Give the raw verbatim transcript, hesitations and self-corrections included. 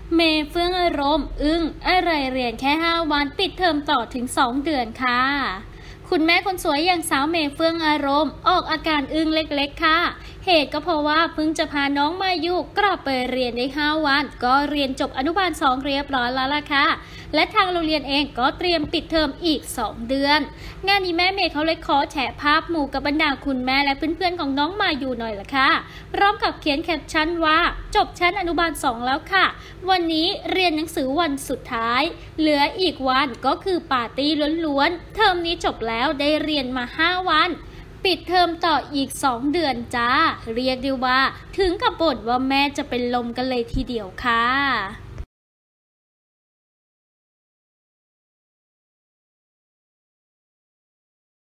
เมย์เฟื่องอารมณ์อึ้งอะไรเรียนแค่ห้าวันปิดเทอมต่อถึงสองเดือนค่ะคุณแม่คนสวยอย่างสาวเมย์เฟื่องอารมณ์ออกอาการอึ้งเล็กๆค่ะเหตุก็เพราะว่าเพิ่งจะพาน้องมายุกลับไปเรียนได้ห้าวันก็เรียนจบอนุบาลสองเรียบร้อยแล้วล่ะค่ะและทางโรงเรียนเองก็เตรียมปิดเทอมอีกสองเดือนงานนี้แม่เมย์เขาเลยขอแฉภาพหมู่กับบรรดาคุณแม่และเพื่อนๆของน้องมายุหน่อยล่ะค่ะพร้อมกับเขียนแคปชั่นว่าจบชั้นอนุบาลสองแล้วค่ะวันนี้เรียนหนังสือวันสุดท้ายเหลืออีกวันก็คือปาร์ตี้ล้วนๆเทอมนี้จบแล้วได้เรียนมาห้าวันปิดเทอมต่ออีกสองเดือนจ้าเรียกได้ว่าถึงกับบ่นว่าแม่จะเป็นลมกันเลยทีเดียวค่ะ